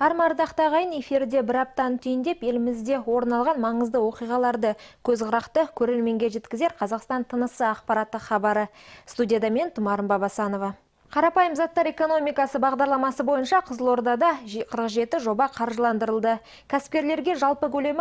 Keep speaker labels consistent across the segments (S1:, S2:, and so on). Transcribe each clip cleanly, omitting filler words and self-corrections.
S1: Армардақты ағайын эфирде бір аптаны түйіндеп, елімізде орын алған маңызды оқиғаларды көзқырақты көрерменге жеткізер Қазақстан тынысы ақпараты хабары. Студияда мен Тұмарым Бабасанова. Қарапайым заттар экономикасы бағдарламасы бойынша Қызылордада 47 жоба қаржыландырылды. Кәсіпкерлерге жалпы көлемі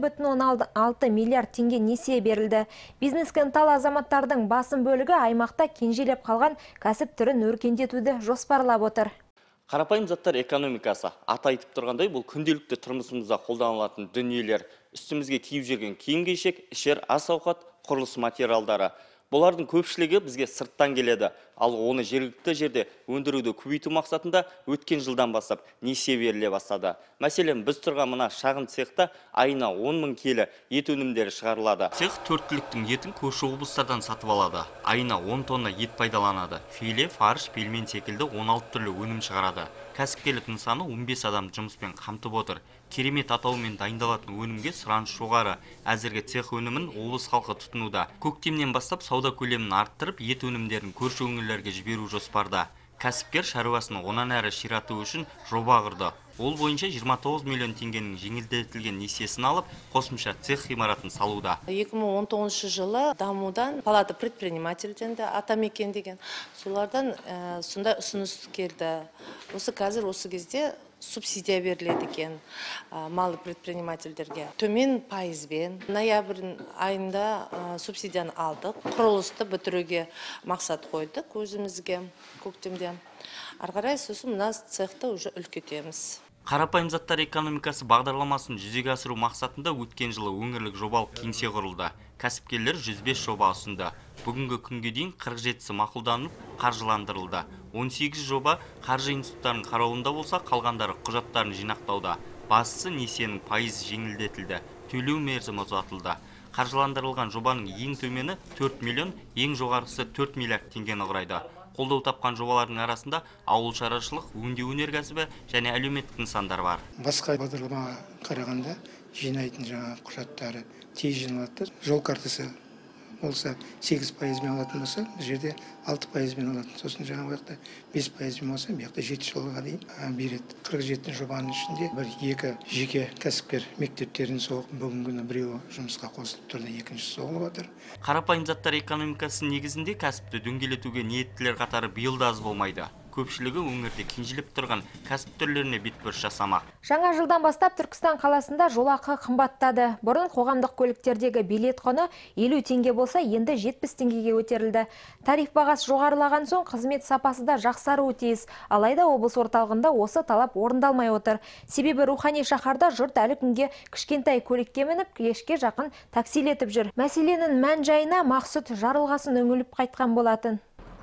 S1: 6,6 миллиард теңге несие берілді. Бизнеске ынталы азаматтардың басым бөлігі аймақта кенжелеп қалған кәсіп түрін өркендетуді жоспарлап отыр.
S2: Қарапайым заттар экономикасы аты айтып тұрғандай, бұл күнделікті тұрмысымызда қолданылатын дүниелер, үстімізге киіп жүрген киім-кешек, ішер ас-ауқат, құрылыс материалдары. Бұлардың көпшілігі бізге сырттан келеді, ал оны жергілікті жерде өндіруді көбейту мақсатында өткен жылдан бастап несие беріле бастады. Мәселен, біз тұрған мына шағын цехта айына 10 мың келі ет өнімдері шығарылады. Цех 4 түліктің етін көрші облыстардан сатып алады. Айына 10 тонна ет пайдаланады. Филе, фарш, пельмен секілді 16 түрлі өнім шығарады. Кәсіпкерлік нысаны 15 адам жұмыспен қамтып отыр. Керемет атауымен дайындалатын өнімге сұраныс жоғары. Әзірге цех өнімін облыс халқы тұтынуда. Көктемнен бастап сауда көлемін арттырып, ет өнімдерін көрші өңірлерге жіберу жоспарда. Кәсіпкер шаруасын онан әрі ширату үшін жоба құрды. Ол бойынша 29 миллион теңгенің жеңілдетілген несиесін алып, қосымша цех ғимаратын салуда.
S3: 2019 жылы дамудан палата предпринимательден де Атамекен деген солардан сонда ұсыныс келді. Осы қазір осы кезде субсидия беріледі екен малы предпринимательдерге. Төмен пайызбен ноябрь айында субсидияны алдық. Құрылысты бітіруге мақсат қойдық өзімізге көктемде. Арғарай сосын мына цехты уже үлкейтеміз.
S2: Қарапайым заттар экономикасы бағдарламасын жүзеге асыру мақсатында өткен жылы өңірлік жобалық кеңсе құрылды. Кәсіпкерлер 105 жоба ұсынды. Бүгінгі күнге дейін 47-сі мақұлданып, қаржыландырылды. 18 жоба қаржы институттарының қарауында болса, қалғандары құжаттарын жинақтауда. Бастысы несиенің пайызы жеңілдетілді, төлеу мерзімі ұзартылды. Қаржыландырылған жобаның ең төмені 4 миллион, ең жоғарғысы 4 миллиард теңгені құрайды. Қолдау тапқан жобалардың арасында ауыл шаруашылық, өңдеу өнеркәсібі және әлеуметтік нысандар бар.
S4: Басқа бағдарламаға қарағанда жинайтын жаңа құжаттары тез жиналады. Жол картасы болса 8%-мен алатын болса, бұл жерде 6%-мен алатын. Сосын жаңа уақытта 5%-мен болса, бұл жақта 7 жылға дейін береді. 47 жобаның ішінде бір-екі жеке кәсіпкер мектептерін соғып, бүгінгі күні біреуі жұмысқа қосылып тұрды, екіншісі соғылып отыр.
S2: Қарапайым заттар экономикасы негізінде кәсіпті дөңгелетуге ниеттілер қатары биыл да аз болмайды. Көпшілігі өңірде кенжелеп тұрған кәсіп түрлеріне бетбұрыс жасамақ.
S1: Жаңа жылдан бастап Түркістан қаласында жолақы қымбаттады. Бұрын қоғамдық көліктердегі билет құны 50 теңге болса, енді 70 теңгеге көтерілді. Тариф бағасы жоғарылаған соң қызмет сапасы да жақсаруы тиіс. Алайда облыс орталығында осы талап орындалмай отыр. Себебі рухани шаһарда жұрт әлі күнге кішкентай көлікке мініп, кешке жақын таксилетіп жүр. Мәселенің мән жайына Мақсұт Жарылғасын үңіліп қайтқан болатын.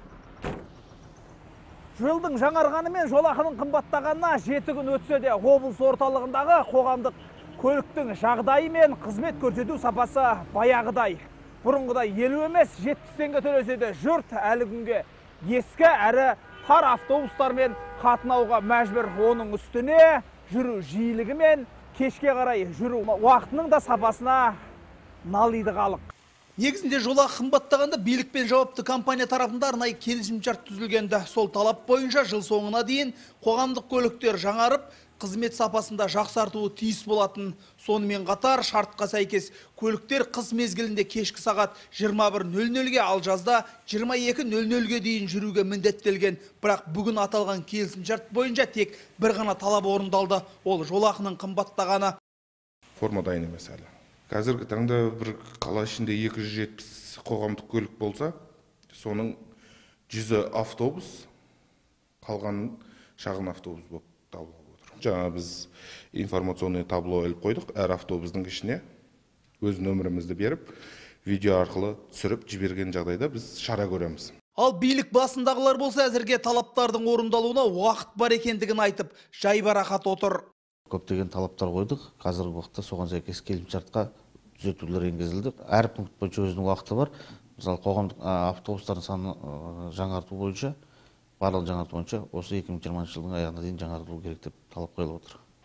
S5: Жылдың жаңарғанымен жолақының қымбаттағанына 7 күн өтсе де облыс орталығындағы қоғамдық көліктің жағдайы мен қызмет көрсету сапасы баяғыдай. Бұрынғыдай 50 емес 70 теңге төлесе де жұрт әлі күнге ескі әрі тар автобустармен қатынауға мәжбүр. Оның үстіне жүру жиілігі мен кешке қарай жүру уақытының да сапасына налиды халық.
S6: Негізінде жолақы қымбаттағанда билік пен жауапты компания тарапында арнайы келісімшарт түзілгенді. Сол талап бойынша жыл соңына дейін қоғамдық көліктер жаңарып, қызмет сапасында жақсартуы тиіс болатын. Сонымен қатар шартқа сәйкес көліктер қыс мезгілінде кешкі сағат 21:00-ге, ал жазда 22:00-ге дейін жүруге міндеттелген. Бірақ бүгін аталған келісімшарт бойынша тек бір ғана талап орындалды. Ол жолақының қымбаттағаны.
S7: Форма дайын емес әлі. Қазіргі таңда бір қала ішінде 270 қоғамдық көлік болса, соның 100 автобус, қалған шағын автобус болып табылып отыр. Жаңа біз информационный табло іліп қойдық, әр автобустың ішіне өз нөмірімізді беріп, видео арқылы түсіріп жіберген жағдайда біз шара көреміз.
S6: Ал билік басындағылар болса әзірге талаптардың орындалуына уақыт бар екендігін айтып, жайбарақат отыр.
S8: Көптеген талаптар қойдық. Қазіргі уақытта соған сәйкес келісімшартқа түзетулер енгізілді. Әр пункт бойынша өзінің уақыты бар. Мысалы, қоғамдық автобустардың санын жаңарту бойынша, барлығын жаңарту бойынша осы 2020 жылдың аяғына дейін жаңартылу керек деп талап қойылып отыр.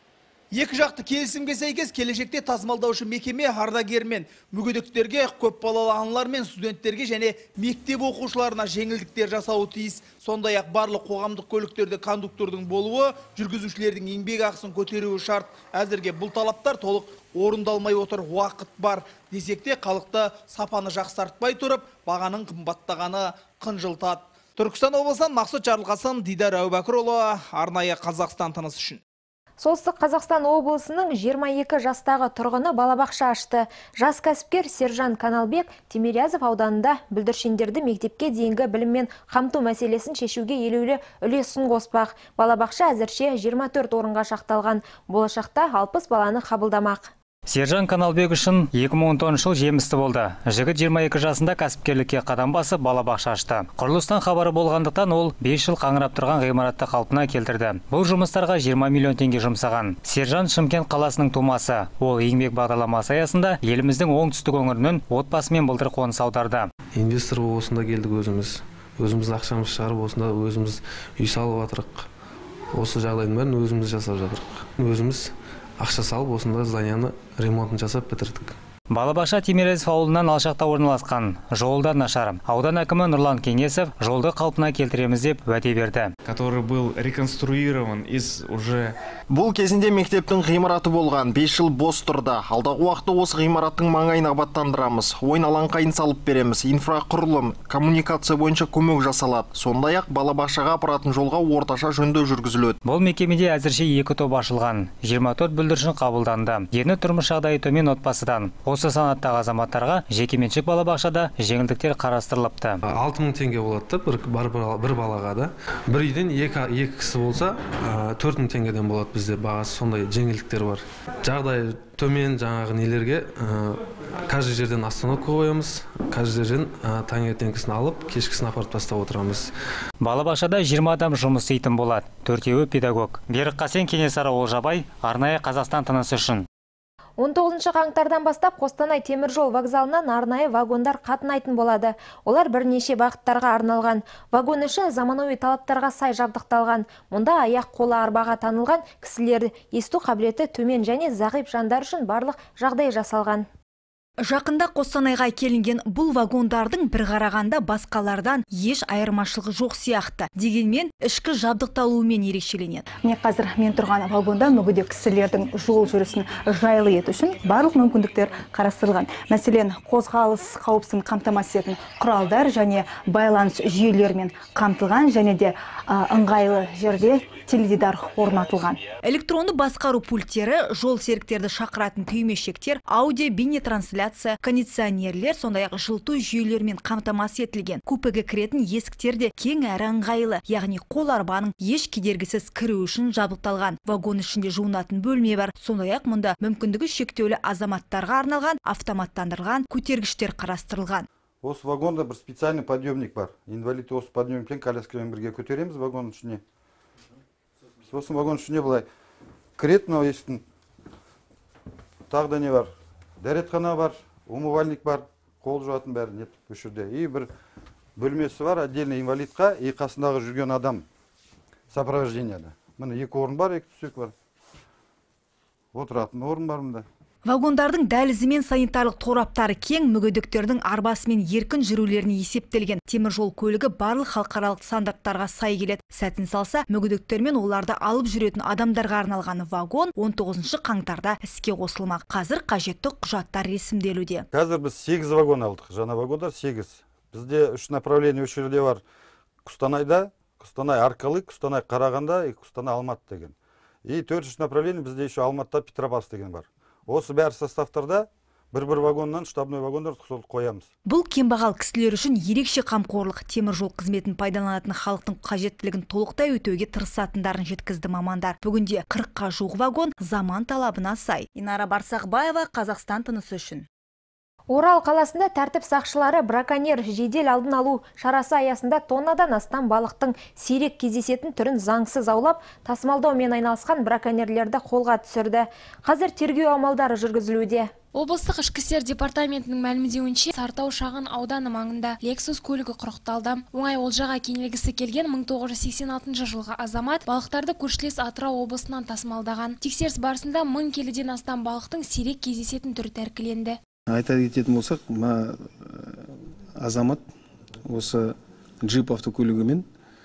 S6: Екі жақты келісімге сәйкес келешекте тасымалдаушы мекеме ардагермен мүгедектерге, көп балалы аналар мен студенттерге және мектеп оқушыларына жеңілдіктер жасауы тиіс. Сондай-ақ барлық қоғамдық көліктерде кондуктордың болуы, жүргізушілердің еңбек ақысын көтеруі шарт. Әзірге бұл талаптар толық орындалмай отыр, уақыт бар. Десек те халықты сапаны жақсартпай тұрып, бағаның қымбаттағаны қынжылтады. Түркістан облысынан Мақсұт Жарылғасын, Дидар Әубәкірұлы, арнайы Қазақстан тынысы үшін.
S1: Солтүстік Қазақстан облысының 22 жастағы тұрғыны балабақша ашты. Жас кәсіпкер Сержан Каналбек Тимирязев ауданында бүлдіршіндерді мектепке дейінгі біліммен қамту мәселесін шешуге елеулі үлесін қоспақ. Балабақша әзірше 24 орынға шақталған. Болашақта 60 баланы қабылдамақ.
S9: Сержан Каналбек үшін 2010 жыл жемісті болды. Жігіт 22 жасында кәсіпкерлікке қадам басып балабақша ашты. Құрылыстан хабары болғандықтан ол 5 жыл қаңырап тұрған ғимаратты қалпына келтірді. Бұл жұмыстарға 20 миллион теңге жұмсаған. Сержан Шымкент қаласының тумасы. Ол еңбек бағдарламасы аясында еліміздің оңтүстік өңірінен отбасымен былтыр қоныс аударды.
S10: Инвестор осында келдік өзіміз ақшамыз шығарып осында өзіміз үй салып жатырық. Осы жағдайдың бәрін өзіміз жасап жатырық. Өзіміз ақша салып осында зданияны ремонтын жасап бітірдік.
S9: Балабақша Тимирязев ауылынан алшақта орналасқан. Жолдар нашар. Аудан әкімі Нұрлан Кеңесов жолды қалпына келтіреміз деп уәде берді.
S11: Который был реконструирован из уже...
S12: Бұл кезінде мектептің ғимараты болған, 5 жыл бос тұрды. Алдағы уақытта осы ғимараттың маңайын абаттандырамыз. Ойын алаңқайын салып береміз. Инфрақұрылым, коммуникация бойынша көмек жасалады. Сондай-ақ балабақшаға апаратын жолға орташа жөндеу жүргізіледі.
S9: Бұл мекемеде әзірше 2 топ ашылған. 24 бүлдіршін қабылданды. Дені тұрмыс жағдайы төмен отбасыдан. Осы санаттағы азаматтарға жекеменшік балабақшада жеңілдіктер қарастырылыпты.
S10: 6000 теңге болады бір балаға да. Бір үйден екі кісі болса 4000 теңгеден болады бізде бағасы, сондай жеңілдіктер бар. Жағдай төмен жаңағы нелерге каждый жерден остановка қоямыз, каждый жерден таңертеңгісін алып, кешкісін апарып тастап отырамыз.
S9: Балабақшада 20 адам жұмыс істейтін болады. 4-еуі педагог. Берік Қасен, Кенесары Олжабай, арнайы Қазақстан тынысы үшін.
S1: 19 қаңтардан бастап Қостанай теміржол вокзалынан арнайы вагондар қатынайтын болады. Олар бірнеше бағыттарға арналған. Вагон іші заманауи талаптарға сай жабдықталған. Мұнда аяқ-қолы арбаға танылған кісілер есту қабілеті төмен және зағип жандар үшін барлық жағдай жасалған.
S13: Жақында Қостанайға келінген бұл вагондардың бір қарағанда басқалардан еш айырмашылығы жоқ сияқты. Дегенмен ішкі жабдықталуымен ерекшеленеді.
S14: Міне қазір мен тұрған вагонда мүгедек кісілердің жол жүрісін жайлы ету үшін барлық мүмкіндіктер қарастырылған. Мәселен, қозғалыс қауіпсіздігін қамтамасыз ететін құралдар және байланыс жүйелерімен қамтылған, және де ыңғайлы жерде теледидар орнатылған.
S13: Электронды басқару пульттері, жол серіктерді шақыратын түймешектер, аудио бейне трансляция, кондиционерлер, сондай-ақ жылыту жүйелерімен қамтамасыз етілген. Купеге кіретін есіктерде кең әрі ыңғайлы, яғни қол арбаның еш кедергісіз кіру үшін жабдықталған. Вагон ішінде жуынатын бөлме бар. Сондай-ақ мұнда мүмкіндігі шектеулі азаматтарға арналған автоматтандырылған көтергіштер қарастырылған.
S15: Осы вагонда бір специальный подъемник бар. Инвалид осы подъемникпен коляскамен бірге көтереміз вагонның ішіне. Сосын вагон ішіне былай кірет, мынау есіктің тағы да не бар? Дәретхана бар, умывальник бар, қол жуатын бәрі нет бұл жерде. И бір бөлмесі бар, отдельно инвалидқа, и қасындағы жүрген адам сопровождениеда. Міне 2 орын бар, 2 төсек бар. Отыратын орын бар мында.
S13: Вагондардың дәлізі мен санитарлық тораптары кең, мүгедектердің арбасы мен еркін жүрулеріне есептелген. Теміржол көлігі барлық халықаралық стандарттарға сай келеді. Сәтін салса, мүгедектер мен оларды алып жүретін адамдарға арналған вагон 19 қаңтарда іске қосылмақ. Қазір қажетті құжаттар ресімделуде.
S15: Қазір біз 8 вагон алдық. Жаңа вагондар 8. Бізде 3 направление осы жерде бар. Қостанайда, Қостанай Арқалық, Қостанай Қарағанда, Қостанай Алматы деген. И 4 направление бізде еще Алматыда Петропавловск деген бар. Осы бәрі составтарда бір-бір вагоннан штабной вагондар қоямыз.
S13: Бұл кембағал кісілер үшін ерекше қамқорлық. Теміржол қызметін пайдаланатын халықтың қажеттілігін толықтай өтеуге тырысатындарын жеткізді мамандар. Бүгінде 40-қа жуық вагон заман талабына сай. Инара Барсақбаева, Қазақстан тынысы үшін.
S1: Орал қаласында тәртіп сақшылары браконьер жедел алдын алу шарасы аясында тоннадан астам балықтың сирек кездесетін түрін заңсыз аулап, тасымалдаумен айналысқан браконьерлерді қолға түсірді. Қазір тергеу амалдары жүргізілуде.
S16: Облыстық ішкі істер департаментінің мәлімдеуінше, Сарытау шағын ауданы маңында Lexus көлігі құрықталды. Оңай олжаға кенелгісі келген 1986 жылғы азамат балықтарды көршілес Атырау облысынан тасымалдаған. Тексеріс барысында 1000 келіден астам балықтың сирек кездесетін түрі тәркіленді.
S17: Айта кететін болсақ, азамат осы джип автокөлігімен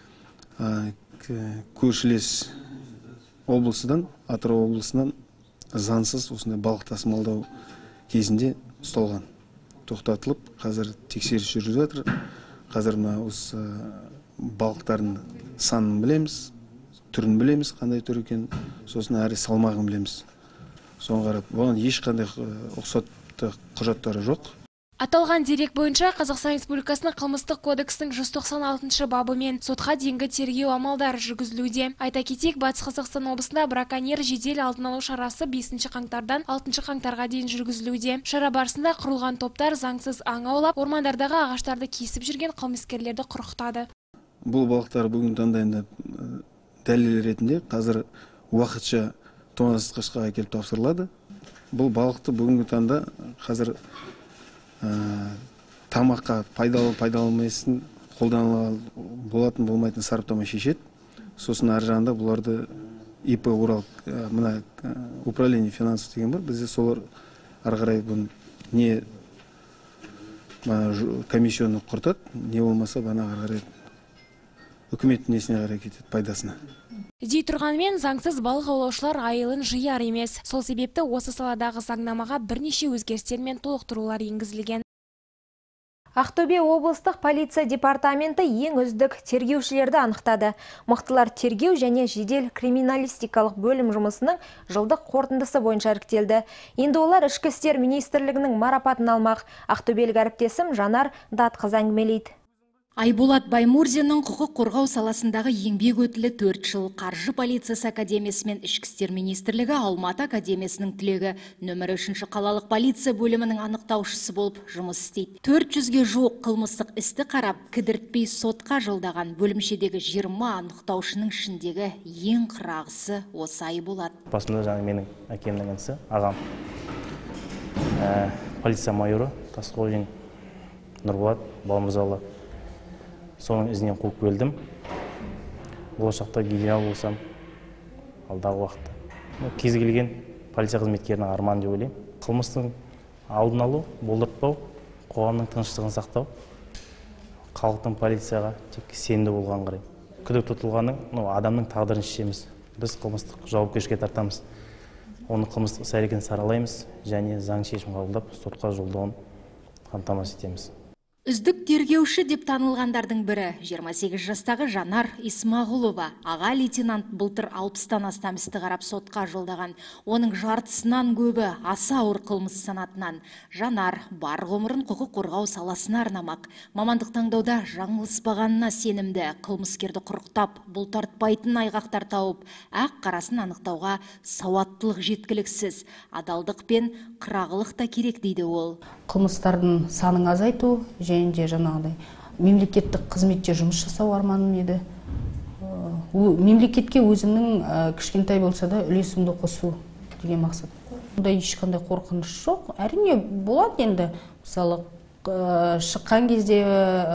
S17: көршілес облысынан, Атырау облысынан заңсыз осындай балық тасымалдау кезінде ұсталған. Тоқтатылып, қазір тексеріс жүріп жатыр. Қазір осы балықтардың санын білеміз, түрін білеміз, қандай түр екен, сосын әрі салмағын білеміз. Соған қарап, оған ешқандай ұқсатты құжаттары жоқ.
S16: Аталған дерек бойынша Қазақстан Республикасының қылмыстық кодексінің 196 бабымен сотқа дейінгі тергеу амалдары жүргізілуде. Айта кетейік, Батыс Қазақстан облысында браконьер жедел алдын алу шарасы 5 қаңтардан 6 қаңтарға дейін жүргізілуде. Шара барысында құрылған топтар заңсыз аң аулап, ормандардағы ағаштарды кесіп жүрген қылмыскерлерді құрықтады.
S17: Бұл балықтар бүгін таңда дәлел ретінде қазір уақытша тоңазытқышқа әкеліп тапсырылады. Бұл балықты бүгінгі таңда қазір тамаққа пайдаланбайсың, қолдануға болатын болмайтын сараптама шешеді. Сосын ар жағында бұларды ИП Урал управление финансов деген бар. Бізде солар ары қарай бұны не комиссияны құртады, не болмаса ары қарай үкіметтің несіне қарай кетеді, пайдасына.
S16: Дей тұрғанмен, заңсыз балық аулаушылар айылын жияр емес. Сол себепті осы саладағы заңнамаға бірнеше өзгерістер мен толықтырулар енгізілген.
S1: Ақтөбе облыстық полиция департаменті ең үздік тергеушілерді анықтады. Мықтылар тергеу және жедел криминалистикалық бөлім жұмысының жылдық қорытындысы бойынша іріктелді. Енді олар ішкі істер министрлігінің марапатын алмақ. Ақтөбелік әріптесім Жанар Датқыз әңгімелейді.
S18: Айболат Баймурзиннің құқық қорғау саласындағы еңбек өтілі 4 жыл, Қаржы полициясы академиясы мен ішкі істер министрлігі Алматы академиясының түлегі, нөмірі 3 қалалық полиция бөлімінің анықтаушысы болып жұмыс істейді. 400-ге жуық қылмыстық істі қарап, кідіртпей сотқа жолдаған бөлімшедегі 20 анықтаушының ішіндегі ең қырағысы осы Айболат.
S19: Басында жаңа менің әкемнің інісі, ағам, полиция майоры Тасқожин Нұрболат Балмырзалы. Соның ізінен қуып келдім. Болашақта генерал болсам, алдағы уақытта. Кез келген полиция қызметкерінің арманы деп ойлаймын. Қылмыстың алдын алу, болдыртпау, қоғамның тыныштығын сақтау, халықтың полицияға тек сенімді болған қарай. Күдік тұтылғанның адамның тағдырын шешеміз. Біз қылмыстық жауапкершілікке тартамыз. Оның қылмыстық іс-әрекетін саралаймыз және заң шешім қабылдап, сотқа жолдауын қамтамасыз етеміз.
S18: Үздік тергеуші деп танылғандардың бірі 28 жастағы Жанар Исмағұлова. Аға лейтенант былтыр 60-тан астам істі қарап сотқа жолдаған. Оның жартысынан көбі аса ауыр қылмыс санатынан. Жанар бар ғұмырын құқық қорғау саласына арнамақ. Мамандық таңдауда жаңылыспағанына сенімді, қылмыскерді құрықтап, бұлтартпайтын айғақтар тауып, ақ қарасын анықтауға сауаттылық жеткіліксіз, адалдық пен қырағылық та керек дейді ол.
S20: Қылмыстардың санын азайту және жаңағыдай мемлекеттік қызметте жұмыс жасау арманым еді. Мемлекетке өзімнің кішкентай болса да үлесімді қосу деген мақсат. Мұнда ешқандай қорқыныш жоқ. Әрине болады енді. Мысалы, шыққан кезде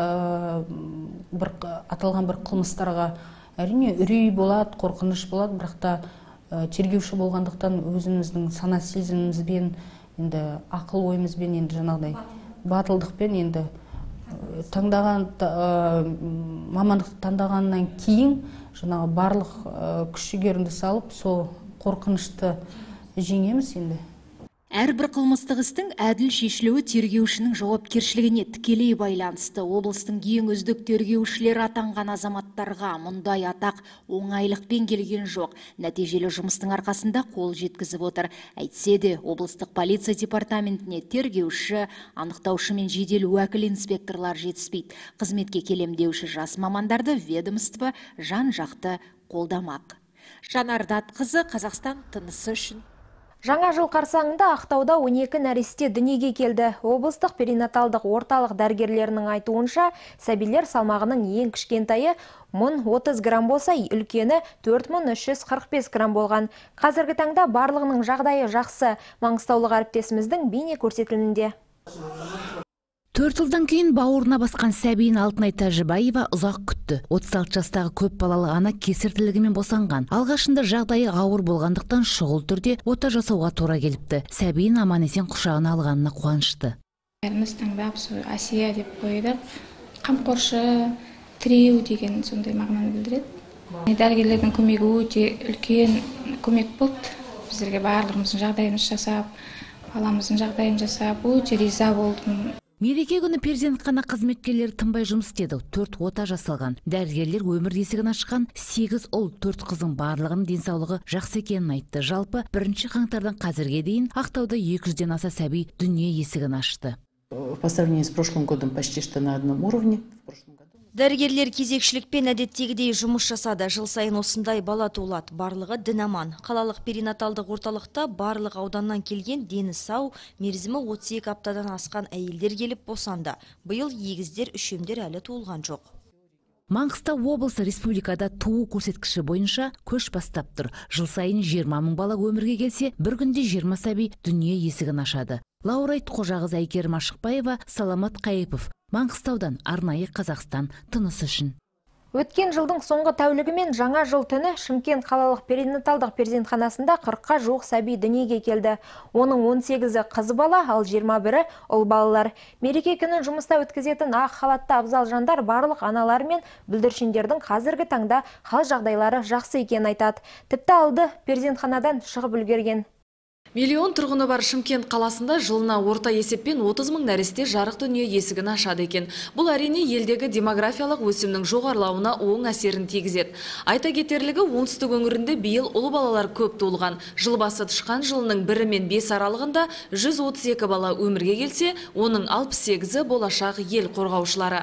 S20: аталған бір қылмыстарға әрине үрей болады, қорқыныш болады, бірақ та тергеуші болғандықтан өзіміздің сана сезімімізбен, енді ақыл ойымызбен, енді жаңағыдай батылдықпен енді таңдаған мамандықты таңдағаннан кейін жаңағы барлық күш-жігерімді салып, сол қорқынышты жеңеміз енді.
S18: Әрбір қылмыстық істің әділ шешілуі тергеушінің жауапкершілігіне тікелей байланысты. Облыстың ең үздік тергеушілері атанған азаматтарға мұндай атақ оңайлықпен келген жоқ. Нәтижелі жұмыстың арқасында қол жеткізіп отыр. Әйтсе де, облыстық полиция департаментіне тергеуші, анықтаушы мен жедел уәкіл инспекторлар жетіспейді. Қызметке келемдеуші жас мамандарды ведомство жан-жақты қолдамақ. Жанар Датқызы, Қазақстан тынысы үшін.
S1: Жаңа жыл қарсаңында Ақтауда 12 нәресте дүниеге келді. Облыстық перинаталдық орталық дәрігерлерінің айтуынша, сәбилер салмағының ең кішкентайы 1030 грамм болса, үлкені 4345 грамм болған. Қазіргі таңда барлығының жағдайы жақсы. Маңғыстаулық әріптесіміздің бейне көрсетілімінде.
S21: 4 жылдан кейін бауырына басқан сәбиін Алтынай Тәжібаева ұзақ күтті. 36 жастағы көп балалы ана кесір тілігімен босанған. Алғашында жағдайы ауыр болғандықтан шұғыл түрде ота жасауға тура келіпті. Сәбиін аман-есен құшағына алғанына қуанышты.
S22: Бәріміз таңдап Асия деп қойдық. Қамқоршы, тіреу деген сондай мағынаны білдіреді. Дәрігерлердің көмегі өте үлкен көмек болды. Біздерге барлығымыздың жағдайымызды жасап, баламыздың жағдайын жасап, өте риза болдым.
S21: Мереке күні перзентхана қызметкерлері тынбай жұмыс істеді. 4 ота жасалған. Дәрігерлер өмір есігін ашқан. 8 ұл, 4 қызың барлығының денсаулығы жақсы екенін айтты. Жалпы 1 қаңтардан қазірге дейін Ақтауда 200-ден аса сәби дүние есігін ашты.
S23: По сравнению с прошлым годом почти что на одном уровне.
S24: Дәрігерлер кезекшілікпен әдеттегідей жұмыс жасады. Жыл сайын осындай бала туылады. Барлығы дін аман. Қалалық перинаталдық орталықта барлық ауданнан келген дені сау, мерзімі 32 аптадан асқан әйелдер келіп босанды. Биыл егіздер, үшемдер әлі туылған жоқ.
S21: Маңғыстау облысы республикада туу көрсеткіші бойынша көш бастап тұр. Жыл сайын 20 мың бала өмірге келсе, бір күнде 20 сәби дүние есігін ашады. Лаурайт Қожағыз Әйкерім Ашықбаева, Саламат Қайыпов, Маңғыстаудан, арнайы Қазақстан, тыныс үшін.
S1: Өткен жылдың соңғы тәулігімен жаңа жыл түні Шымкент қалалық перинаталдық перзентханасында 40-қа жуық сәби дүниеге келді. Оның 18-і қыз бала, ал 21-і ұл балалар. Мереке күнін жұмыста өткізетін ақ халатты абзал жандар барлық аналар мен бүлдіршіндердің қазіргі таңда хал жағдайлары жақсы екенін айтады. Тіпті алды перзентханадан шығып үлгерген.
S25: Миллион тұрғыны бар Шымкент қаласында жылына орта есеппен 30 мың нәресте жарық дүние есігін ашады екен. Бұл әрине елдегі демографиялық өсімнің жоғарылауына оң әсерін тигізеді. Айта кетерлігі, оңтүстік өңірінде биыл ұл балалар көп туылған. Жыл басы тышқан жылының 1 мен 5 аралығында 132 бала өмірге келсе, оның 68-і болашақ ел қорғаушылары.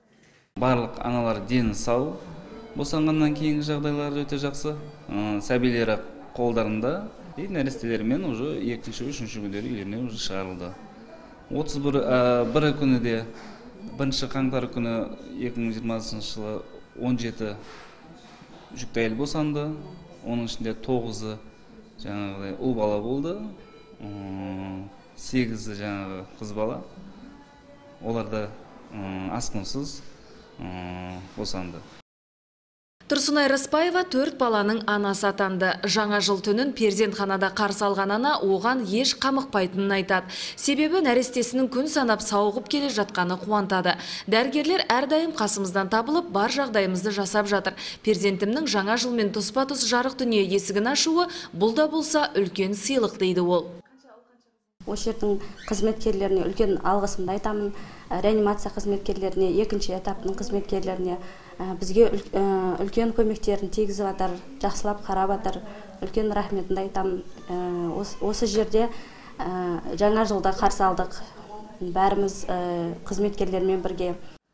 S26: Барлық аналар дені сау, босанғаннан кейінгі жағдайлары өте жақсы. Сәбилері қолдарында. Нәрестелермен уже 2-3 күндері үйлеріне уже шығарылды. 31 күні де 1 қаңтар күні 2020 жылы 17 жүкті әйел босанды. Оның ішінде 9-ы жаңағы ұл бала болды, 8-і жаңағы қыз бала. Оларды асқынсыз босанды.
S25: Тұрсынай Распаева 4 баланың анасы атанды. Жаңа жыл түнін перзентханада қарсы алған ана оған еш қамықпайтынын айтады. Себебі нәрестесінің күн санап сауығып келе жатқаны қуантады. Дәрігерлер әрдайым қасымыздан табылып, бар жағдайымызды жасап жатыр. Перзентімнің жаңа жылмен тұспа-тұс жарық дүние есігін ашуы бұл да болса үлкен сыйлық дейді ол.
S27: Осы жердің қызметкерлеріне үлкен алғысымды айтамын. Реанимация қызметкерлеріне, екінші этаптың қызметкерлеріне бізге үлкен көмектерін тигізіп жатыр, жақсылап қарап жатыр. Үлкен рахметімді айтамын. Осы жерде жаңа жылда қарсы алдық. Бәріміз қызметкерлермен бірге.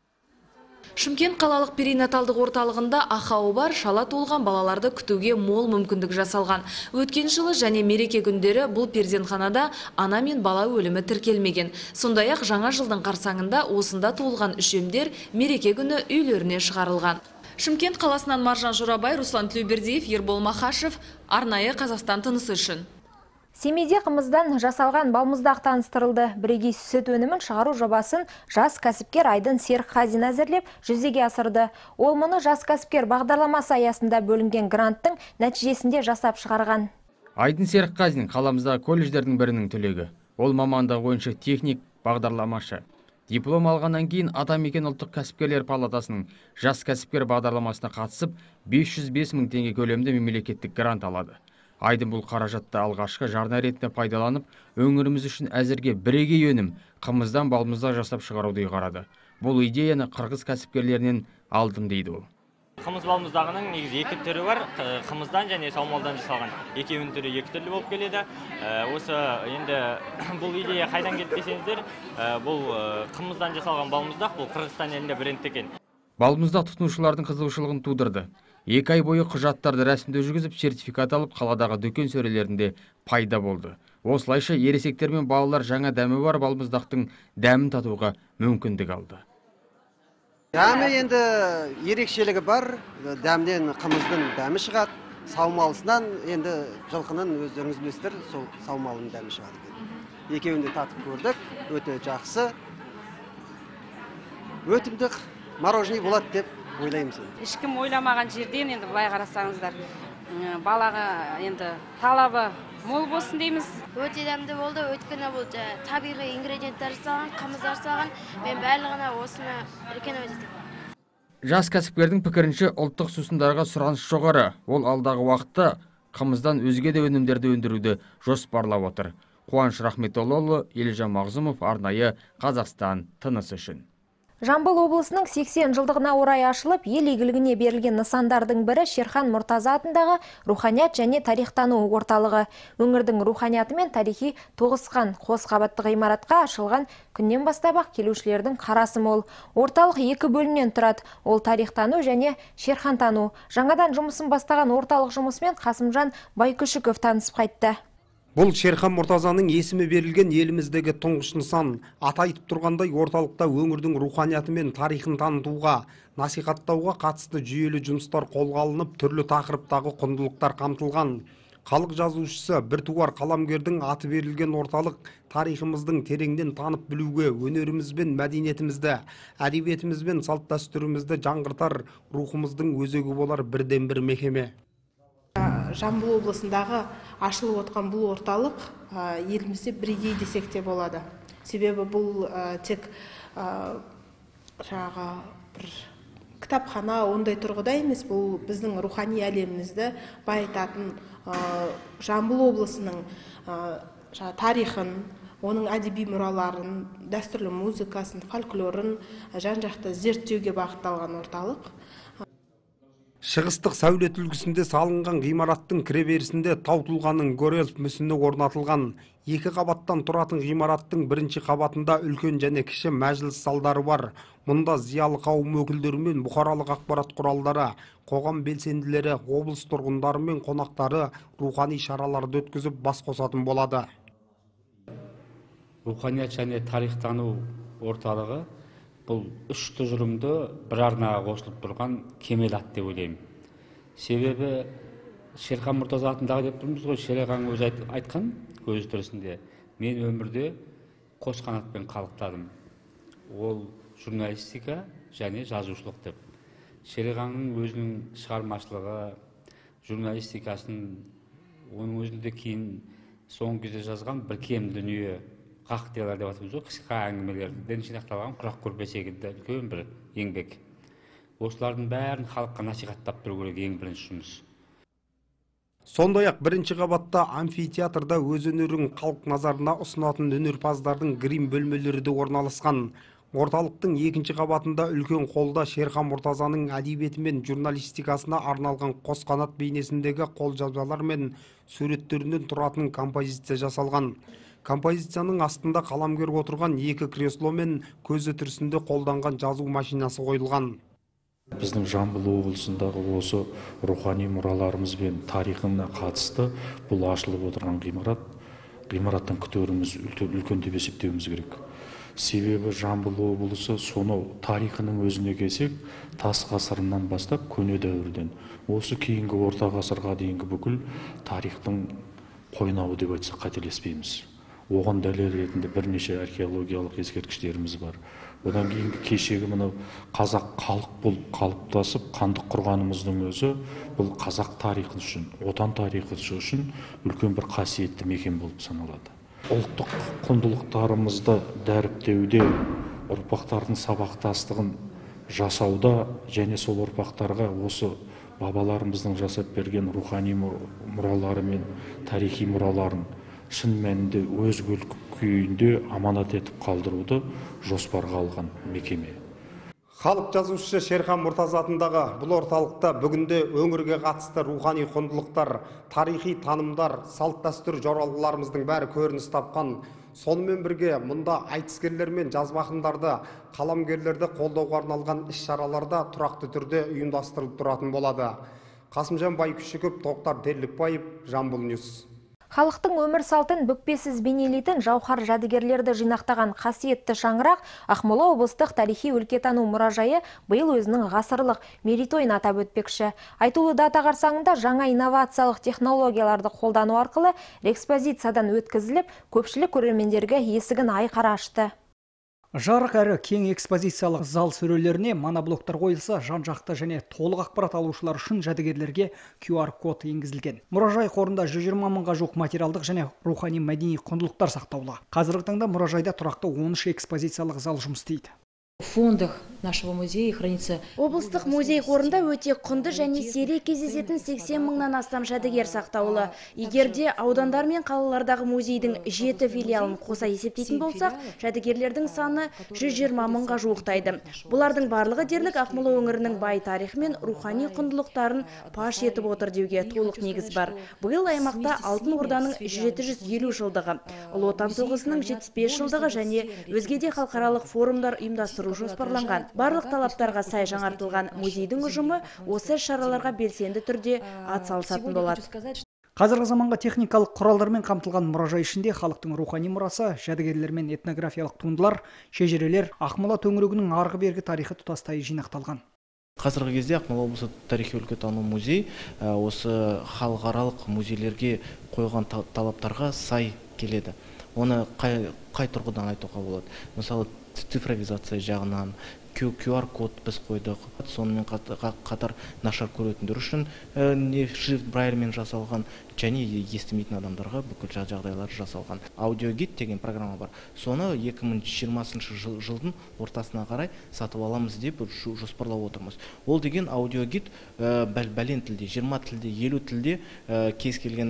S25: Шымкент қалалық перинаталдық орталығында ақауы бар шала туылған балаларды күтуге мол мүмкіндік жасалған. Өткен жылы және мереке күндері бұл перзентханада ана мен бала өлімі тіркелмеген. Сондай-ақ жаңа жылдың қарсаңында осында туылған үшемдер мереке күні үйлеріне шығарылған. Шымкент қаласынан Маржан Жорабай, Руслан Тлеубердиев, Ербол Махашев, арнайы Қазақстан тынысы үшін.
S1: Семейде қымыздан жасалған балмұздақ таныстырылды. Бірегей сүт өнімін шығару жобасын жас кәсіпкер Айдын Серікқазин әзірлеп жүзеге асырды. Ол мұны жас кәсіпкер бағдарламасы аясында бөлінген гранттың нәтижесінде жасап шығарған.
S28: Айдын Серікқазин қаламыздағы колледждердің бірінің түлегі. Ол мамандығы бойынша техник бағдарламашы. Диплом алғаннан кейін Атамекен ұлттық кәсіпкерлер палатасының жас кәсіпкер бағдарламасына қатысып 505 мың теңге көлемінде мемлекеттік грант алады. Айдын бұл қаражатты алғашқы жарна ретінде пайдаланып, өңіріміз үшін әзірге бірегей өнім қымыздан балмұздақ жасап шығаруды ұйғарады. Бұл идеяны қырғыз кәсіпкерлерінен алдым дейді ол.
S29: Қымыз балмұздағының негізі 2 түрі бар, қымыздан және саумалдан жасалған. Екеуінің түрі 2 түрлі болып келеді. Осы енді бұл идея қайдан келді десеңіздер, бұл қымыздан жасалған балмұздақ, бұл Қырғызстан елінде бренд екен.
S28: Балмұздақ тұтынушылардың қызығушылығын тудырды. 2 ай бойы құжаттарды рәсімдеу жүргізіп, сертификат алып, қаладағы дүкен сөрелерінде пайда болды. Осылайша ересектер мен балалар жаңа дәмі бар балмұздақтың дәмін татуға мүмкіндік алды.
S2: Дәмі енді ерекшелігі бар, дәмден қымыздың дәмі шығады, саумалысынан енді жылқының өздеріңіз білесіздер, сол саумалының дәмі шығады. Екеуін де татып көрдік, өте жақсы, өтімдік мороженый болады деп ойлаймыз.
S3: Ешкім ойламаған жерден енді былай қарасаңыздар, балаға енді талабы мол болсын дейміз.
S4: Өте дәмді болды, өйткені бұл табиғи ингредиенттер жасалған, қымыз жасалған, мен барлығына осыны үлкен өтедім.
S28: Жас кәсіпкердің пікірінше ұлттық сусындарға сұраныс жоғары. Ол алдағы уақытта қымыздан өзге де өнімдерді өндіруді жоспарлап отыр. Қуаныш Рахметоллаұлы, Елжан Мағзұмов, арнайы Қазақстан тынысы үшін.
S1: Жамбыл облысының 80 жылдығына орай ашылып, ел игілігіне берілген нысандардың бірі Шерхан Мұртаза атындағы руханият және тарихтану орталығы. Өңірдің руханияты мен тарихи тоғысқан қос қабатты ғимаратқа ашылған күннен бастап-ақ келушілердің қарасы мол. Орталық 2 бөлімнен тұрады. Ол тарихтану және шерхантану. Жаңадан жұмысын бастаған орталық жұмысымен Қасымжан Байкүшіков танысып қайтты.
S5: Бұл Шерхан Мұртазаның есімі берілген еліміздегі тұңғыш нысан. Аты айтып тұрғандай, орталықта өңірдің руханияты мен тарихын танытуға, насихаттауға қатысты жүйелі жұмыстар қолға алынып, түрлі тақырыптағы құндылықтар қамтылған. Халық жазушысы біртуар қаламгердің аты берілген орталық тарихымыздың тереңден танып білуге, өнеріміз бен мәдениетімізді, әдебиетіміз бен салт-дәстүрімізді жаңғыртар рухымыздың өзегі болар бірден бір мекеме.
S6: Жамбыл облысындағы ашылып отқан бұл орталық елімізде бірегей десек те болады. Себебі бұл тек бір кітапхана ондай тұрғыда емес, бұл біздің рухани әлемімізді байытатын Жамбыл облысының тарихын, оның әдеби мұраларын, дәстүрлі музыкасын, фольклорын жан-жақты зерттеуге бағытталған орталық.
S5: Шығыстық сәулет үлгісінде салынған ғимараттың кіреберісінде тау тұлғаның Горелов мүсіні орнатылған. 2 қабаттан тұратын ғимараттың бірінші қабатында үлкен және кіші мәжіліс залдары бар. Мұнда зиялы қауым өкілдері мен бұқаралық ақпарат құралдары, қоғам белсенділері, облыс тұрғындары мен қонақтары рухани шараларды өткізіп бас қосатын болады.
S7: Руханият және тарихтану орталығы бұл 3 тұжырымды бір арнаға қосылып тұрған кемелат деп ойлаймын. Себебі Шерхан Мұртаза атындағы деп тұрмыз ғой, Шерхан өзі айтқан көз тірісінде, мен өмірде қос қанатпен қалықтадым. Ол журналистика және жазушылық деп. Шерханның өзінің шығармашылығы, журналистикасын, оның өзінде кейін соңғы кезде жазған бір кем дүние, қақтиялар деп атымыз ғой, қысқа әңгімелерден жинақталған құрақ көрпе секілді үлкен бір еңбек. Осылардың бәрін халыққа насихаттап тұру керек ең бірінші жұмыс.
S5: Сондай-ақ бірінші қабатта амфитеатрда өз өнерін халық назарына ұсынатын өнерпаздардың грим бөлмелері де орналасқан. Орталықтың 2-ші қабатында үлкен қолда Шерхан Мұртазаның әдебиеті мен журналистикасына арналған қос қанат бейнесіндегі қолжазбалар мен суреттерінен тұратын композиция жасалған. Композицияның астында қаламгер отырған 2 кресло мен көзі тірісінде қолданған жазу машинасы қойылған.
S8: Біздің Жамбыл облысындағы осы рухани мұраларымыз бен тарихына қатысты бұл ашылып отырған ғимараттан күтеріміз үлкен деп есептеуіміз керек. Себебі Жамбыл облысы сонау тарихының өзіне келсек, тас ғасырынан бастап көне дәуірден осы кейінгі орта ғасырға дейінгі бүкіл тарихтың қойнауы деп айтсақ қателеспейміз. Оған дәлел ретінде бірнеше археологиялық ескерткіштеріміз бар. Одан кейінгі кешегі мынау қазақ халық болып қалыптасып хандық құрғанымыздың өзі бұл қазақ тарихы үшін, отан тарихы үшін үлкен бір қасиетті мекен болып саналады. Ұлттық құндылықтарымызды дәріптеуде, ұрпақтардың сабақтастығын жасауда және сол ұрпақтарға осы бабаларымыздың жасап берген рухани мұралары мен тарихи мұраларын шын мәнінде өз күйінде аманат етіп қалдыруды жоспарға алған мекеме.
S5: Халық жазушысы Шерхан Мұртаза атындағы бұл орталықта бүгінде өңірге қатысты рухани құндылықтар, тарихи танымдар, салт-дәстүр жоралғыларымыздың бәрі көрініс тапқан. Сонымен бірге мұнда айтыскерлер мен жазба ақындарды, қаламгерлерді қолдауға арналған іс-шараларда тұрақты түрде ұйымдастырылып тұратын болады. Қасымжан Байкүшіков, Тоқтар Терлікбаев, Жамбыл Ньюс.
S1: Халықтың өмір салтын бүкпесіз бейнелейтін жауһар жәдігерлерді жинақтаған қасиетті шаңырақ Ақмола облыстық тарихи өлкетану мұражайы биыл өзінің ғасырлық мерейтойын атап өтпекші. Айтулы дата қарсаңында жаңа инновациялық технологияларды қолдану арқылы экспозициядан өткізіліп, көпшілік көрермендерге есігін айқара ашты.
S9: Жарық әрі кең экспозициялық зал сөрелеріне моноблоктар қойылса, жан-жақты және толық ақпарат алушылар үшін жәдігерлерге QR-код енгізілген. Мұражай қорында 120 мыңға жуық материалдық және рухани мәдени құндылықтар сақтаулы. Қазіргі таңда мұражайда тұрақты 13 экспозициялық зал жұмыс істейді.
S10: В фондах нашего музея хранится...
S11: Облыстық музей қорында өте құнды және сирек кездесетін 80 мыңнан астам жәдігер сақтаулы. Егерде аудандар мен қалалардағы музейдің 7 филиалын қоса есептейтін болсақ, жәдігерлердің саны 120 мыңға жуықтайды. Бұлардың барлығы дерлік Ақмола өңірінің бай тарихы мен рухани құндылықтарын паш етіп отыр деуге толық негіз бар. Биыл аймақта Алтын Орданың 750 жылдығы, Ұлы Отан соғысының 75 жылдығы және өзге де халықаралық форумдар ұйымдастыру жоспарланған. Барлық талаптарға сай жаңартылған музейдің ұжымы осы шараларға белсенді түрде атсалысатын болады.
S9: Қазіргі заманғы техникалық құралдармен қамтылған мұражай ішінде халықтың рухани мұрасы, жәдігерлер мен этнографиялық туындылар, шежірелер, Ақмола төңірегінің арғы бергі тарихы тұтастай жинақталған.
S12: Қазіргі кезде Ақмола облысы тарихи өлкетану музей осы халықаралық музейлерге қойған талаптарға сай келеді. Оны қай тұрғыдан айтуға болады? Мысалы, цифровизация жағынан, QR-код біз қойдық. Сонымен қатар нашар көретіндер үшін шрифт брайльмен жасалған және естімейтін адамдарға бүкіл жағдайлар жасалған. Аудиогид деген программа бар. Соны 2020 жылдың ортасына қарай сатып аламыз деп жоспарлап отырмыз. Ол деген аудиогид бәлен тілде, 20 тілде, 50 тілде кез келген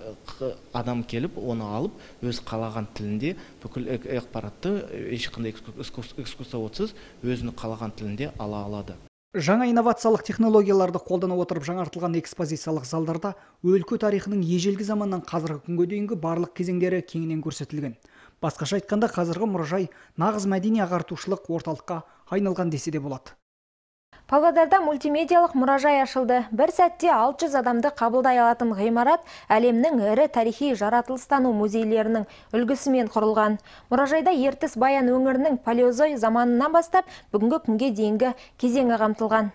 S12: адам келіп, оны алып, өз қалаған тілінде бүкіл ақпаратты ешқандай экскурсоводсыз өзінің қалаған тілінде ала алады.
S9: Жаңа инновациялық технологияларды қолдана отырып жаңартылған экспозициялық залдарда өлкө тарихының ежелгі заманнан қазіргі күнге дейінгі барлық кезеңдері кеңінен көрсетілген. Басқаша айтқанда, қазіргі мұражай нағыз мәдени ағартушылық орталыққа айналған десе де болады.
S1: Павлодарда мультимедиялық мұражай ашылды. Бір сәтте 600 адамды қабылдай алатын ғимарат әлемнің ірі тарихи жаратылыстану музейлерінің үлгісімен құрылған. Мұражайда Ертіс Баян өңірінің палеозой заманынан бастап бүгінгі күнге дейінгі кезеңі қамтылған.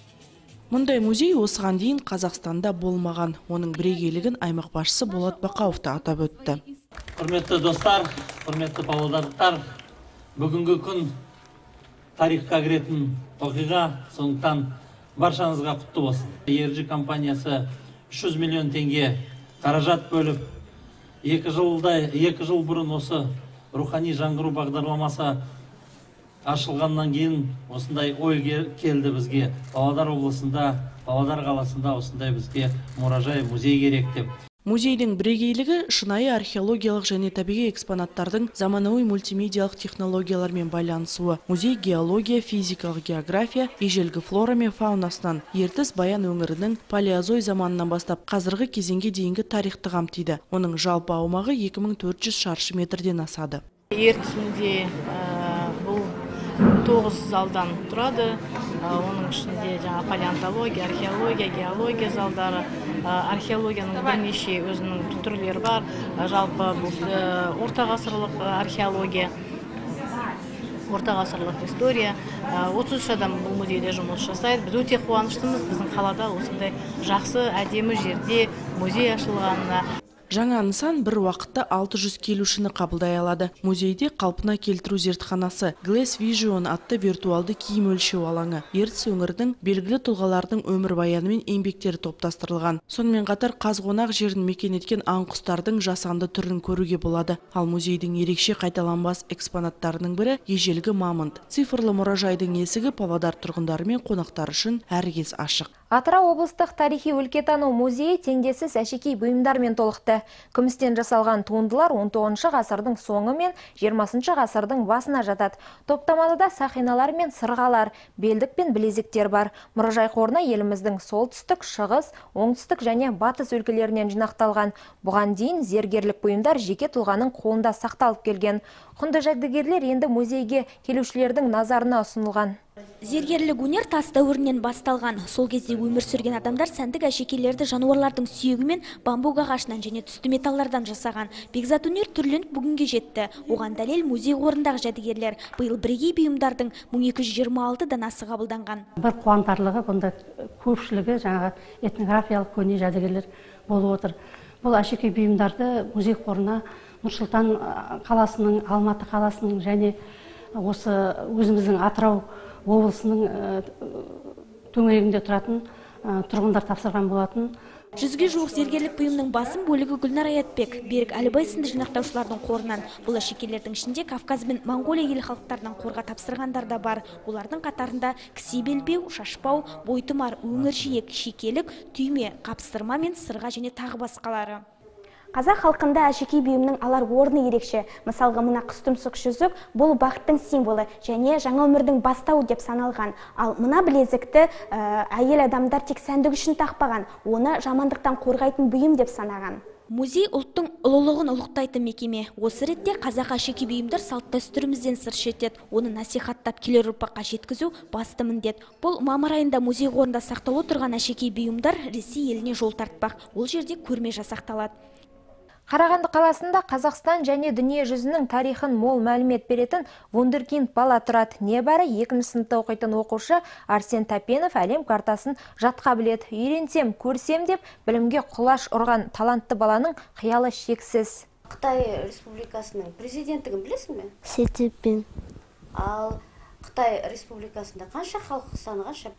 S13: Мұндай музей осыған дейін Қазақстанда болмаған. Оның бірегейлігін аймақ басшысы Болат Бақауов та атап өтті.
S14: Құрметті достар, құрметті павлодарлықтар, бүгінгі күн тарихқа кіретін оқиға, сондықтан баршаңызға құтты болсын. ERG компаниясы 300 миллион теңге қаражат бөліп, 2 жыл бұрын осы рухани жаңғыру бағдарламасы ашылғаннан кейін осындай ой келді бізге. Павлодар облысында, Павлодар қаласында осындай бізге мұражай, музей керек деп.
S13: Музейдің бірегейлігі шынайы археологиялық және табиғи экспонаттардың заманауи мультимедиялық технологиялармен байланысуы. Музей геология, физикалық география, ежелгі флора мен фаунасынан Ертіс Баян өңірінің палеозой заманынан бастап қазіргі кезеңге дейінгі тарихты қамтиды. Оның жалпы аумағы 2400 шаршы метрден асады.
S15: Ертісінде бұл 9 залдан тұрады. Оның ішінде палеонтология, археология, геология залдары, археологияның бірнеше өзінің түрлері бар. Жалпы бұл ортағасырлық археология, ортағасырлық история. 33 адам бұл музейде жұмыс жасайды. Біз өте қуаныштымыз біздің қалада осындай жақсы, әдемі жерде музей ашылғанына.
S13: Жаңа нысан бір уақытта 600 келушіні қабылдай алады. Музейде қалпына келтіру зертханасы, Glass Vision атты виртуалды киім өлшеу алаңы, Ертіс өңірдің белгілі тұлғалардың өмір баяны мен еңбектері топтастырылған. Сонымен қатар қазғонақ жерін мекен еткен аң-құстардың жасанды түрін көруге болады. Ал музейдің ерекше қайталанбас экспонаттарының бірі ежелгі мамонт. Цифрлы мұражайдың есігі Павлодар тұрғындары мен қонақтары үшін әркез ашық.
S1: Атырау облыстық тарихи өлкетану музейі теңдессіз әшекей бұйымдармен толықты. Күмістен жасалған туындылар 19 ғасырдың соңы мен 20 ғасырдың басына жатады. Топтамалыда сақиналар мен сырғалар, белдік пен білезіктер бар. Мұражай қорына еліміздің солтүстік, шығыс, оңтүстік және батыс өлкелерінен жинақталған. Бұған дейін зергерлік бұйымдар жеке тұлғаның қолында сақталып келген. Құнды жәдігерлер енді музейге келушілердің назарына ұсынылған.
S16: Зергерлік өнер тас дәуірінен басталған. Сол кезде өмір сүрген адамдар сәндік әшекейлерді жануарлардың сүйегі мен бамбук ағашынан және түсті металлардан жасаған. Бекзат өнер түрленіп бүгінге жетті. Оған дәлел музей қорындағы жәдігерлер. Биыл бірегей бұйымдардың 1226 данасы қабылданған.
S17: Бір қуантарлығы бұнда көпшілігі жаңағы этнографиялық көне жәдігерлер болып отыр. Бұл әшекей бұйымдарды музей қорына Нұрсұлтан қаласының, Алматы қаласының және осы өзіміздің Атырау облысының төңірегінде тұратын тұрғындар тапсырған болатын.
S16: 100-ге жуық зергерлік бұйымның басым бөлігі Гүлнар Аятбек, Берік Әлібай сынды жинақтаушылардың қорынан. Бұл әшекейлердің ішінде Кавказ бен Монғолия ел халықтарынан қорға тапсырғандар да бар. Олардың қатарында кісе белбеу, шашпау, бойтұмар, өңір жиек, шекелік, түйме, қапсырма мен сырға және тағы басқалары. Қазақ халқында әшекей бұйымның алар орны ерекше. Мысалға, мына құстұмсық жүзік бұл бақыттың символы және жаңа өмірдің бастауы деп саналған. Ал мына білезікті әйел адамдар тек сәндік үшін тақпаған, оны жамандықтан қорғайтын бұйым деп санаған. Музей ұлттың ұлылығын ұлықтайтын мекеме. Осы ретте қазақ әшекей бұйымдар салт-дәстүрімізден сыр шертеді. Оны насихаттап келер ұрпаққа жеткізу басты міндет. Бұл мамыр айында музей қорында сақтаулы тұрған әшекей бұйымдар Ресей еліне жол тартпақ. Ол жерде көрме жасақталады.
S1: Қарағанды қаласында Қазақстан және дүние жүзінің тарихын мол мәлімет беретін вундеркинд бала тұрады. Небәрі 2-ші сыныпта оқитын оқушы Арсен Тапенов әлем картасын жатқа біледі. Үйренсем, көрсем деп білімге құлаш ұрған талантты баланың қиялы шексіз.
S18: Қытай Республикасының президенттігін білесің бе?
S19: Си Цзиньпин.
S18: Ал Қытай Республикасында қанша халық саны қанша?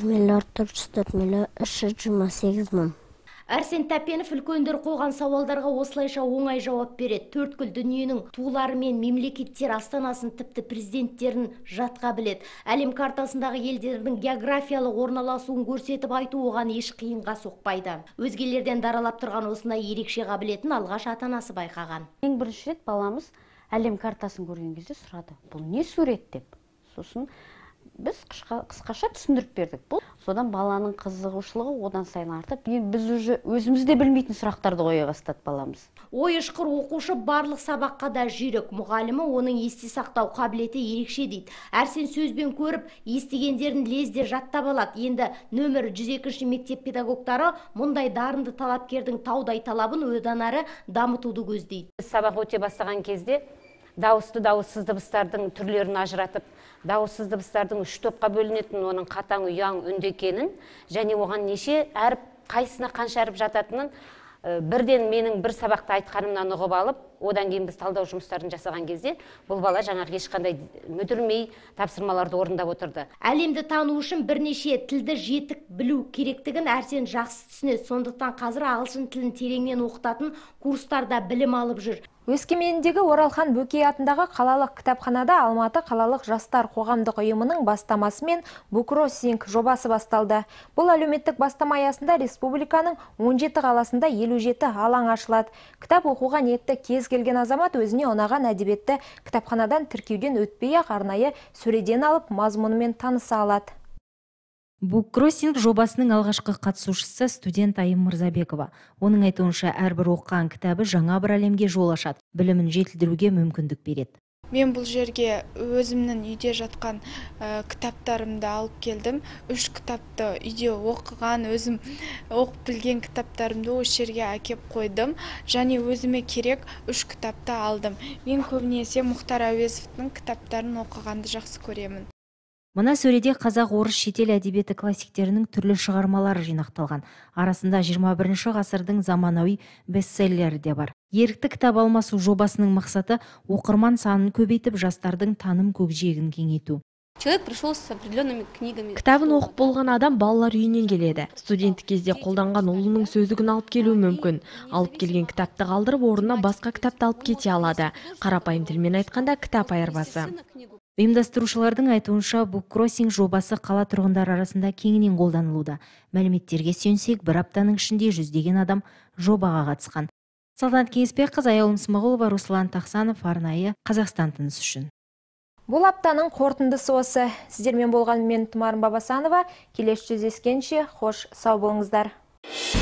S19: 1,404,328,000.
S18: Арсен Тапенов үлкендер қойған сауалдарға осылайша оңай жауап береді. Төрткүл дүниенің тулары мен мемлекеттер астанасын тіпті президенттерін жатқа біледі. Әлем картасындағы елдердің географиялық орналасуын көрсетіп айту оған еш қиынға соқпайды. Өзгелерден даралап тұрған осындай ерекше қабілетін алғаш ата-анасы байқаған.
S19: Ең бірінші рет баламыз әлем картасын көрген кезде сұрады: бұл не сурет деп. Сосын біз қысқаша түсіндіріп бердік. Содан баланың қызығушылығы одан сайын артып, біз өзіміз де білмейтін сұрақтарды қоя бастады баламыз.
S18: Ой ұшқыр оқушы барлық сабаққа да жүйрік. Мұғалімі оның есте сақтау қабілеті ерекше дейді. Әрсен сөзбен көріп, естігендерін лезде жаттап алады. Енді нөмір 102-ші мектеп педагогтары мұндай дарынды талапкердің таудай талабын одан ары дамытуды көздейді.
S20: Сабақ өте бастаған кезде дауысты дауыссыз дыбыстардың түрлерін ажыратып, дауыссыз дыбыстардың 3 топқа бөлінетін, оның қатаң, ұяң, үнді екенін және оған неше әріп, қайсына қанша әріп жататынын бірден менің бір сабақта айтқанымнан ұғып алып, одан кейін біз талдау жұмыстарын жасаған кезде бұл бала жаңағы ешқандай мүдірмей тапсырмаларды орындап отырды.
S18: Әлемді тану үшін бірнеше тілді жетік білу керектігін Арсен жақсы түсінеді. Сондықтан қазір ағылшын тілін тереңнен оқытатын курстарда білім алып жүр.
S1: Өскемендегі Оралхан Бөкей атындағы қалалық кітапханада Алматы қалалық жастар қоғамдық ұйымының бастамасымен Буккроссинг жобасы басталды. Бұл әлеуметтік бастама аясында республиканың 17 қаласында 57 алаң ашылады. Кітап оқуға ниетті кез келген азамат өзіне ұнаған әдебиетті кітапханадан тіркеуден өтпей-ақ арнайы сөреден алып мазмұнымен таныса алады.
S21: Буккроссинг жобасының алғашқы қатысушысы студент Айым Мырзабекова. Оның айтуынша әрбір оқыған кітабы жаңа бір әлемге жол ашады, білімін жетілдіруге мүмкіндік береді.
S22: Мен бұл жерге өзімнің үйде жатқан кітаптарымды алып келдім. 3 кітапты үйде оқыған, өзім оқып білген кітаптарымды осы жерге әкеп қойдым. Және өзіме керек 3 кітапты алдым. Мен көбінесе Мұхтар Әуезовтың кітаптарын оқығанды жақсы көремін.
S21: Мына сөреде қазақ, орыс, шетел әдебиеті классиктерінің түрлі шығармалары жинақталған. Арасында 21 ғасырдың заманауи бестселлері де бар. Ерікті кітап алмасу жобасының мақсаты оқырман санын көбейтіп, жастардың таным көкжиегін кеңейту.
S23: Человек пришел с определенными книгами.
S24: Кітабын оқып болған адам балалар үйінен келеді. Студенттік кезде қолданған ұлының сөздігін алып келуі мүмкін. Алып келген кітапты қалдырып, орнына басқа кітапты алып кете алады. Қарапайым тілмен айтқанда, кітап айырбасы.
S21: Ұйымдастырушылардың айтуынша буккроссинг жобасы қала тұрғындары арасында кеңінен қолданылуда. Мәліметтерге сүйенсек, бір аптаның ішінде 100-ден адам жобаға қатысқан. Салтанат Кеңесбекқызы, Аяулым Смағұлова, Руслан Тақсанов, арнайы Қазақстан тынысы үшін.
S1: Бұл аптаның қорытындысы осы. Сіздермен болған мен Тұмарым Бабасанова. Келесі жүздескенше, хош сау болыңыздар.